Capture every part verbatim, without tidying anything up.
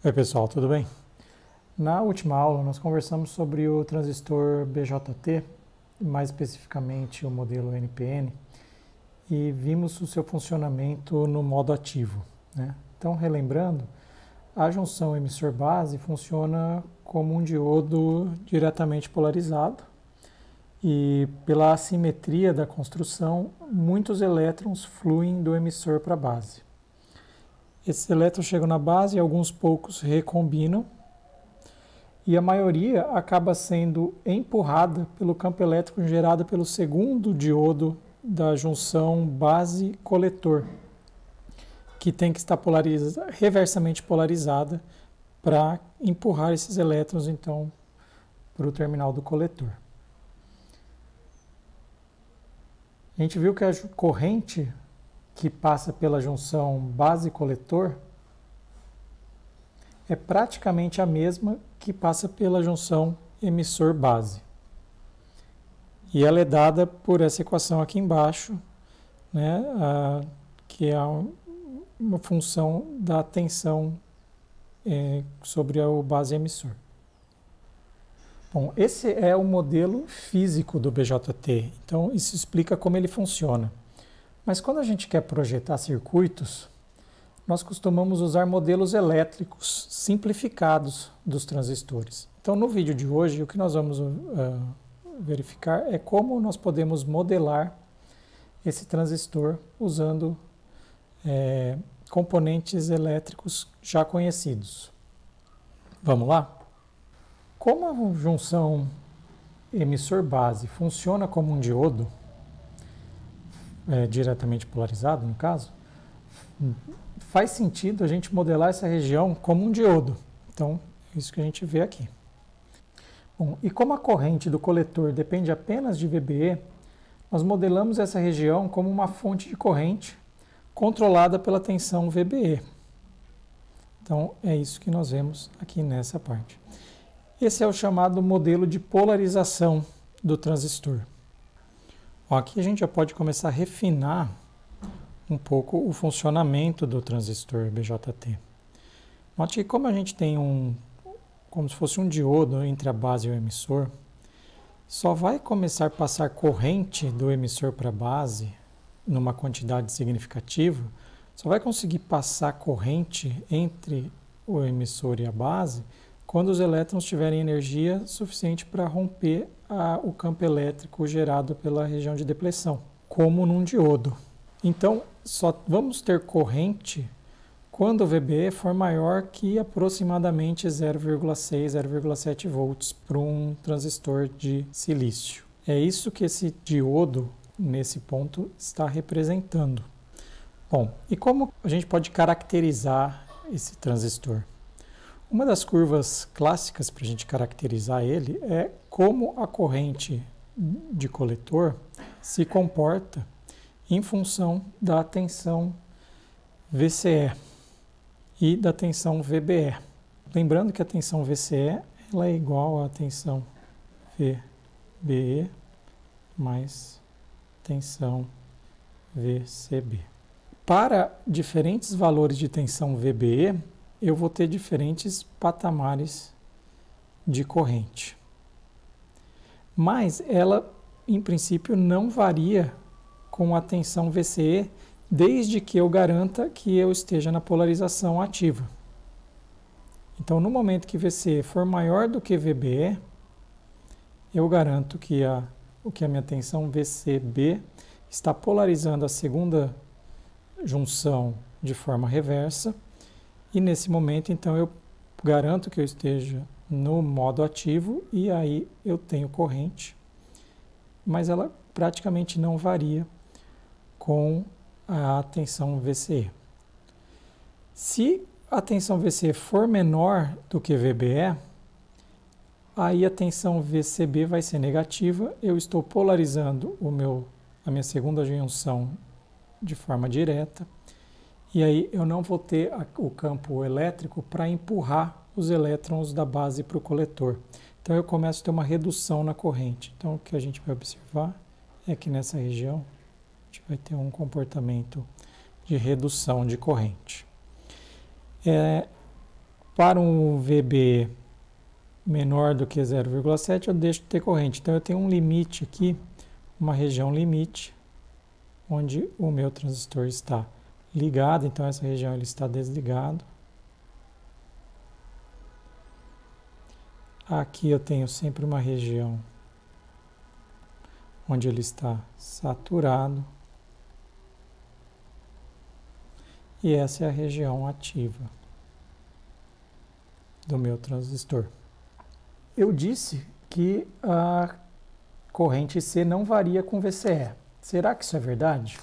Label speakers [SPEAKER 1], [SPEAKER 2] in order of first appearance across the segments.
[SPEAKER 1] Oi pessoal, tudo bem? Na última aula nós conversamos sobre o transistor B J T, mais especificamente o modelo N P N, e vimos o seu funcionamento no modo ativo, né? Então, relembrando, a junção emissor-base funciona como um diodo diretamente polarizado e, pela assimetria da construção, muitos elétrons fluem do emissor para a base. Esses elétrons chegam na base e alguns poucos recombinam, e a maioria acaba sendo empurrada pelo campo elétrico gerado pelo segundo diodo da junção base-coletor, que tem que estar polariza, reversamente polarizada para empurrar esses elétrons, então, para o terminal do coletor. A gente viu que a corrente que passa pela junção base-coletor é praticamente a mesma que passa pela junção emissor-base. E ela é dada por essa equação aqui embaixo, né, a, que é uma função da tensão é, sobre o base emissor. Bom, esse é o modelo físico do B J T, então isso explica como ele funciona. Mas quando a gente quer projetar circuitos, nós costumamos usar modelos elétricos simplificados dos transistores. Então, no vídeo de hoje, o que nós vamos uh, verificar é como nós podemos modelar esse transistor usando é, componentes elétricos já conhecidos. Vamos lá? Como a junção emissor-base funciona como um diodo, é, diretamente polarizado, no caso, faz sentido a gente modelar essa região como um diodo. Então, é isso que a gente vê aqui. Bom, e como a corrente do coletor depende apenas de V B E, nós modelamos essa região como uma fonte de corrente controlada pela tensão V B E. Então, é isso que nós vemos aqui nessa parte. Esse é o chamado modelo de polarização do transistor. Bom, aqui a gente já pode começar a refinar um pouco o funcionamento do transistor B J T. Note que como a gente tem um, como se fosse um diodo entre a base e o emissor, só vai começar a passar corrente do emissor para a base numa quantidade significativa, só vai conseguir passar corrente entre o emissor e a base quando os elétrons tiverem energia suficiente para romper a, o campo elétrico gerado pela região de depleção, como num diodo. Então, só vamos ter corrente quando o V B E for maior que aproximadamente zero vírgula seis, zero vírgula sete volts para um transistor de silício. É isso que esse diodo, nesse ponto, está representando. Bom, e como a gente pode caracterizar esse transistor? Uma das curvas clássicas para a gente caracterizar ele é como a corrente de coletor se comporta em função da tensão V C E e da tensão V B E. Lembrando que a tensão V C E ela é igual à tensão V B E mais tensão V C B. Para diferentes valores de tensão V B E, eu vou ter diferentes patamares de corrente. Mas ela, em princípio, não varia com a tensão V C E, desde que eu garanta que eu esteja na polarização ativa. Então, no momento que V C E for maior do que V B E, eu garanto que a, que a minha tensão V C B está polarizando a segunda junção de forma reversa, e nesse momento, então, eu garanto que eu esteja no modo ativo, e aí eu tenho corrente, mas ela praticamente não varia com a tensão V C E. Se a tensão V C E for menor do que V B E, aí a tensão V C B vai ser negativa, eu estou polarizando o meu, a minha segunda junção de forma direta, e aí eu não vou ter a, o campo elétrico para empurrar os elétrons da base para o coletor. Então eu começo a ter uma redução na corrente. Então o que a gente vai observar é que nessa região a gente vai ter um comportamento de redução de corrente. É, Para um V B menor do que zero vírgula sete, eu deixo de ter corrente. Então, eu tenho um limite aqui, uma região limite, onde o meu transistor está ligado. Então, essa região ele está desligado. Aqui eu tenho sempre uma região onde ele está saturado. E essa é a região ativa do meu transistor. Eu disse que a corrente C não varia com V C E. Será que isso é verdade?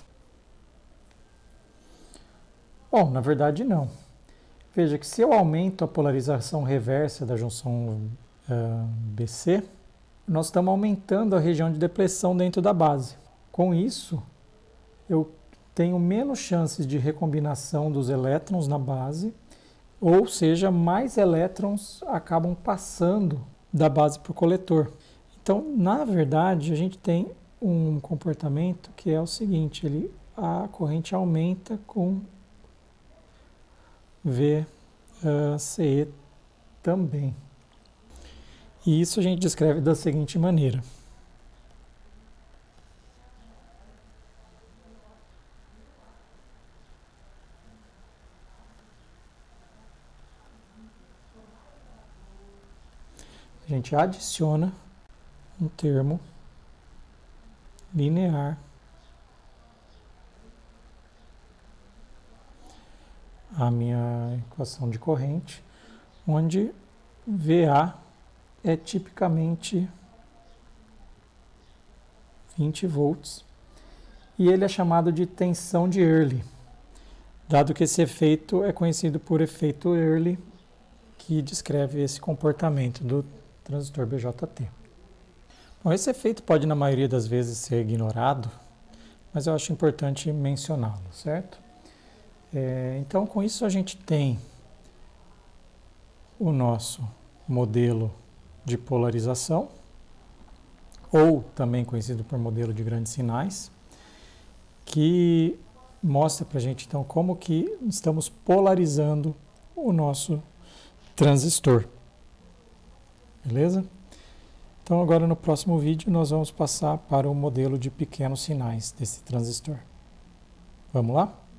[SPEAKER 1] Bom, na verdade não. Veja que se eu aumento a polarização reversa da junção uh, B C, nós estamos aumentando a região de depressão dentro da base. Com isso, eu tenho menos chances de recombinação dos elétrons na base, ou seja, mais elétrons acabam passando da base para o coletor. Então, na verdade, a gente tem um comportamento que é o seguinte, ele, a corrente aumenta com V C E também. E isso a gente descreve da seguinte maneira. A gente adiciona um termo linear à minha equação de corrente, onde V A é tipicamente vinte volts e ele é chamado de tensão de Early, dado que esse efeito é conhecido por efeito Early, que descreve esse comportamento do transistor B J T. Bom, esse efeito pode, na maioria das vezes, ser ignorado, mas eu acho importante mencioná-lo, certo? É, então, com isso, a gente tem o nosso modelo de polarização, ou também conhecido por modelo de grandes sinais, que mostra para a gente, então, como que estamos polarizando o nosso transistor. Beleza? Então, agora no próximo vídeo nós vamos passar para o modelo de pequenos sinais desse transistor. Vamos lá?